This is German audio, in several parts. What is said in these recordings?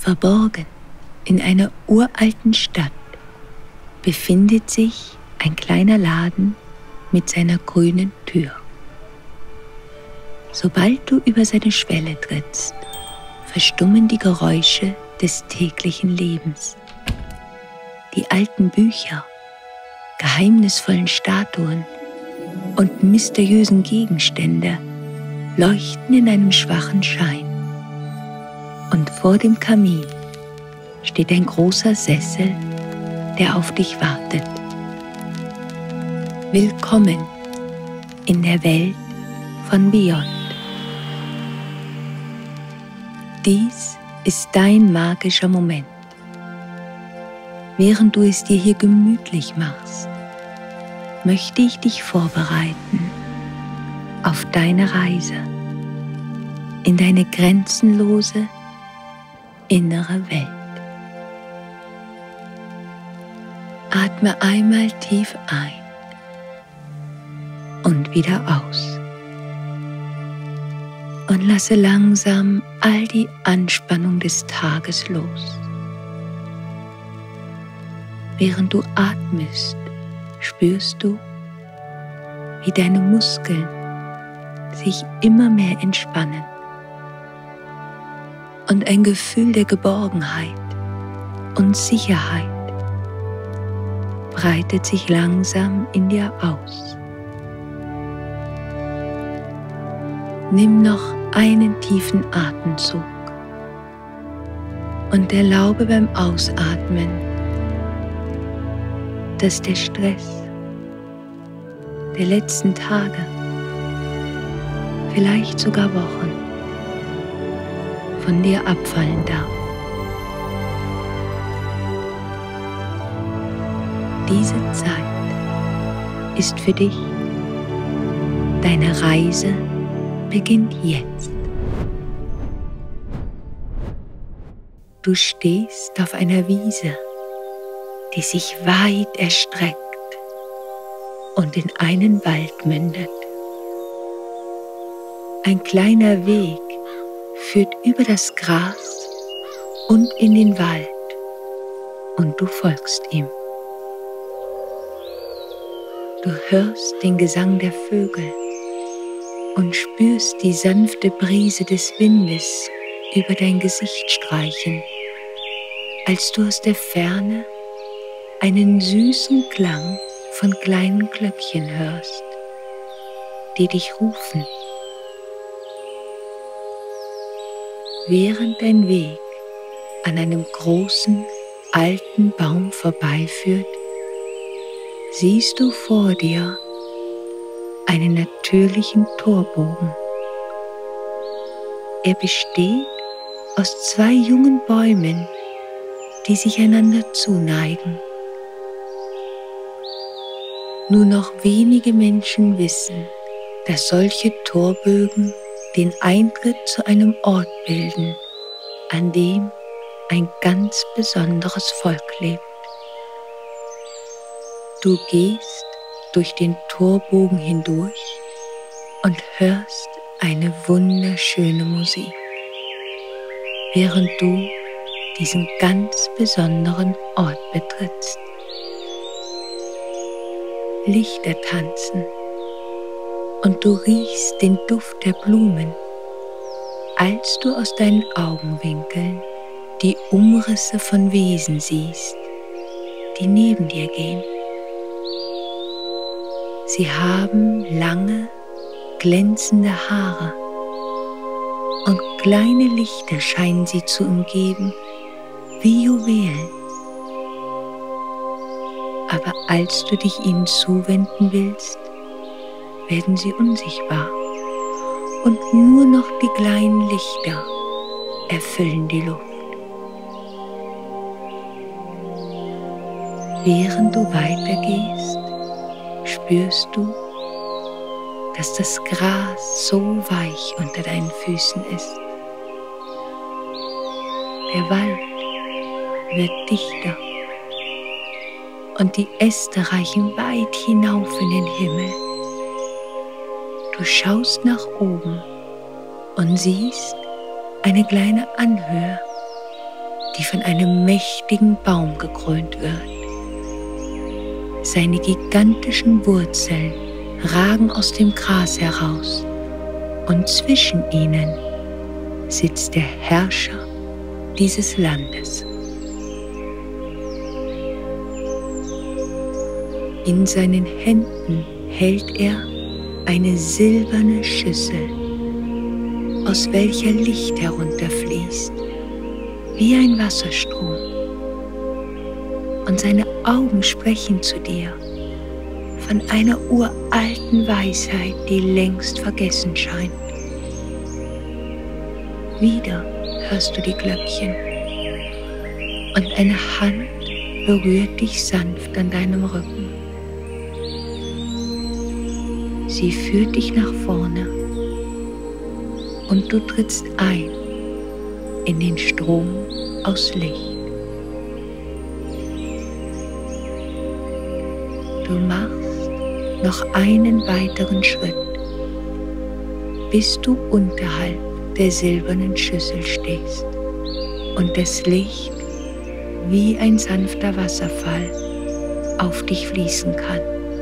Verborgen in einer uralten Stadt befindet sich ein kleiner Laden mit seiner grünen Tür. Sobald du über seine Schwelle trittst, verstummen die Geräusche des täglichen Lebens. Die alten Bücher, geheimnisvollen Statuen und mysteriösen Gegenstände leuchten in einem schwachen Schein. Und vor dem Kamin steht ein großer Sessel, der auf dich wartet. Willkommen in der Welt von Beyond. Dies ist dein magischer Moment. Während du es dir hier gemütlich machst, möchte ich dich vorbereiten auf deine Reise in deine grenzenlose innere Welt. Atme einmal tief ein und wieder aus und lasse langsam all die Anspannung des Tages los. Während du atmest, spürst du, wie deine Muskeln sich immer mehr entspannen und ein Gefühl der Geborgenheit und Sicherheit breitet sich langsam in dir aus. Nimm noch einen tiefen Atemzug und erlaube beim Ausatmen, dass der Stress der letzten Tage, vielleicht sogar Wochen, von dir abfallen darf. Diese Zeit ist für dich. Deine Reise beginnt jetzt. Du stehst auf einer Wiese, die sich weit erstreckt und in einen Wald mündet. Ein kleiner Weg führt über das Gras und in den Wald und du folgst ihm. Du hörst den Gesang der Vögel und spürst die sanfte Brise des Windes über dein Gesicht streichen, als du aus der Ferne einen süßen Klang von kleinen Glöckchen hörst, die dich rufen. Während dein Weg an einem großen, alten Baum vorbeiführt, siehst du vor dir einen natürlichen Torbogen. Er besteht aus zwei jungen Bäumen, die sich einander zuneigen. Nur noch wenige Menschen wissen, dass solche Torbögen den Eintritt zu einem Ort bilden, an dem ein ganz besonderes Volk lebt. Du gehst durch den Torbogen hindurch und hörst eine wunderschöne Musik, während du diesen ganz besonderen Ort betrittst. Lichter tanzen und du riechst den Duft der Blumen, als du aus deinen Augenwinkeln die Umrisse von Wesen siehst, die neben dir gehen. Sie haben lange, glänzende Haare und kleine Lichter scheinen sie zu umgeben, wie Juwelen. Aber als du dich ihnen zuwenden willst, werden sie unsichtbar und nur noch die kleinen Lichter erfüllen die Luft. Während du weitergehst, spürst du, dass das Gras so weich unter deinen Füßen ist. Der Wald wird dichter und die Äste reichen weit hinauf in den Himmel. Du schaust nach oben und siehst eine kleine Anhöhe, die von einem mächtigen Baum gekrönt wird. Seine gigantischen Wurzeln ragen aus dem Gras heraus und zwischen ihnen sitzt der Herrscher dieses Landes. In seinen Händen hält er eine silberne Schüssel, aus welcher Licht herunterfließt, wie ein Wasserstrom. Und seine Augen sprechen zu dir von einer uralten Weisheit, die längst vergessen scheint. Wieder hörst du die Glöckchen und eine Hand berührt dich sanft an deinem Rücken. Sie führt dich nach vorne und du trittst ein in den Strom aus Licht. Du machst noch einen weiteren Schritt, bis du unterhalb der silbernen Schüssel stehst und das Licht wie ein sanfter Wasserfall auf dich fließen kann.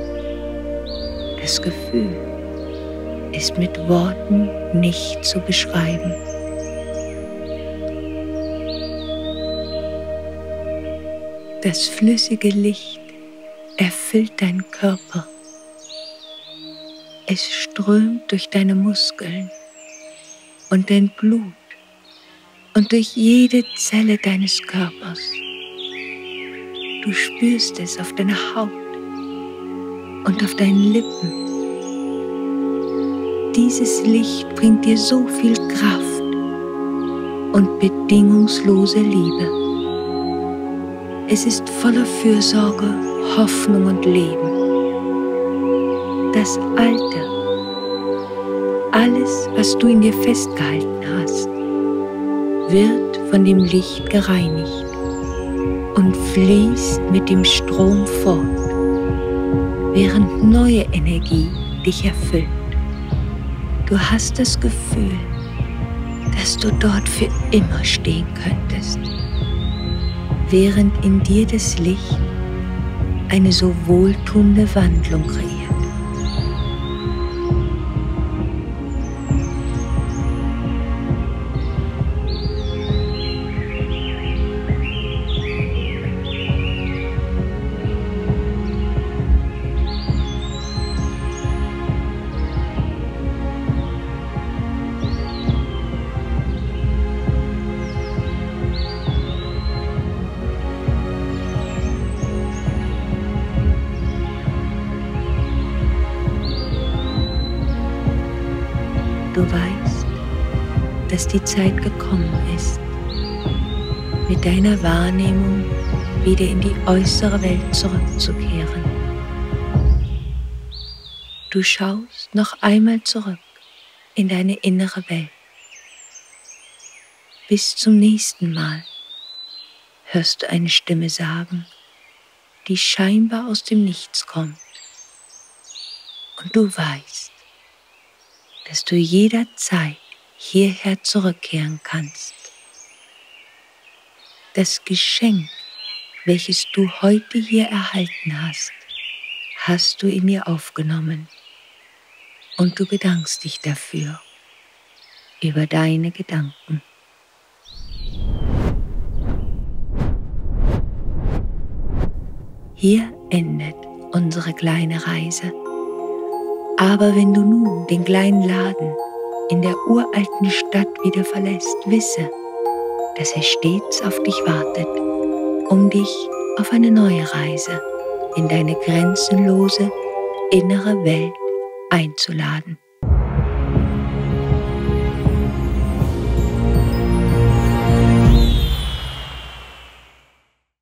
Das Gefühl ist mit Worten nicht zu beschreiben. Das flüssige Licht erfüllt deinen Körper. Es strömt durch deine Muskeln und dein Blut und durch jede Zelle deines Körpers. Du spürst es auf deiner Haut und auf deinen Lippen. Dieses Licht bringt dir so viel Kraft und bedingungslose Liebe. Es ist voller Fürsorge, Hoffnung und Leben. Das Alte, alles, was du in dir festgehalten hast, wird von dem Licht gereinigt und fließt mit dem Strom fort, während neue Energie dich erfüllt. Du hast das Gefühl, dass du dort für immer stehen könntest, während in dir das Licht eine so wohltuende Wandlung kreiert. Du weißt, dass die Zeit gekommen ist, mit deiner Wahrnehmung wieder in die äußere Welt zurückzukehren. Du schaust noch einmal zurück in deine innere Welt. Bis zum nächsten Mal hörst du eine Stimme sagen, die scheinbar aus dem Nichts kommt. Und du weißt, dass du jederzeit hierher zurückkehren kannst. Das Geschenk, welches du heute hier erhalten hast, hast du in dir aufgenommen und du bedankst dich dafür, über deine Gedanken. Hier endet unsere kleine Reise. Aber wenn du nun den kleinen Laden in der uralten Stadt wieder verlässt, wisse, dass er stets auf dich wartet, um dich auf eine neue Reise in deine grenzenlose innere Welt einzuladen.